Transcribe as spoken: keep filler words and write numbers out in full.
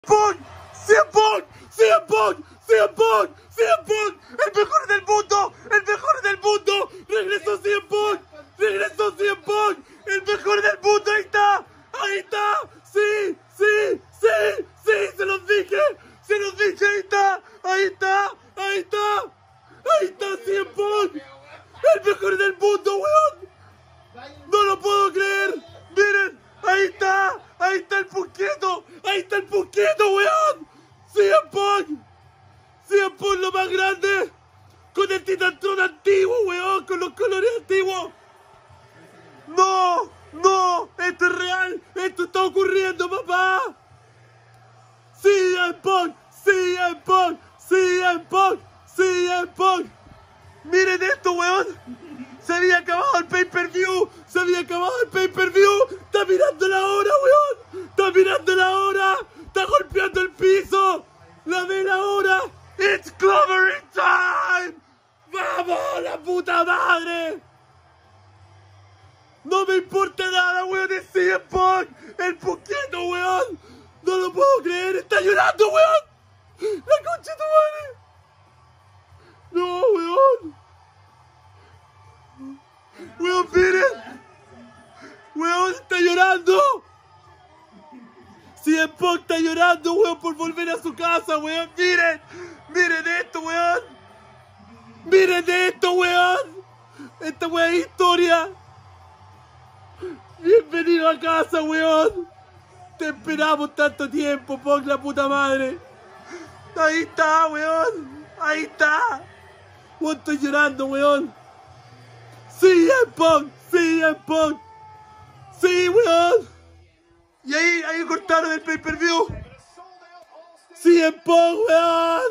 Punk, C M Punk, C M Punk, C M Punk, C M Punk, el mejor del mundo, el mejor del mundo, regresó C M Punk, regresó C M Punk, el mejor del mundo, ahí está, ahí está, sí, sí, sí, sí, se los dije, se los dije, ahí está, ahí está, ahí está, ahí está C M Punk, el mejor del mundo, weón, no lo puedo creer, miren, ahí está, ahí está el punqueto, ahí está el punqueto, weón, C M Punk, C M Punk lo más grande, con el Titantron antiguo, weón, con los colores antiguos. No, no, esto es real, esto está ocurriendo, papá. C M Punk, C M Punk, C M Punk, C M Punk. Miren esto, weón. Se había acabado el pay-per-view, se había acabado el pay-per-view. Está mirando la hora, weón. Está mirando la hora, está golpeando el piso. La ve la hora. It's clovering time. ¡Vamos, la puta madre! No me importa nada, weón, es C M Punk, el Punqueto, weón. No lo puedo creer, está llorando, weón. La concha de tu madre. No, weón. Weón, miren. Weón, está llorando. C M Punk está llorando, weón, por volver a su casa, weón. Miren, miren esto, weón. Miren esto, weón. Esta weón es historia. Bienvenido a casa, weón. Te esperamos tanto tiempo, Punk, la puta madre. Ahí está, weón. Ahí está. Weón, estoy llorando, weón. Sí, M Punk. Sí, M Punk. Sí, weón. Y ahí, ahí cortaron el pay-per-view. Sí, M Punk, weón.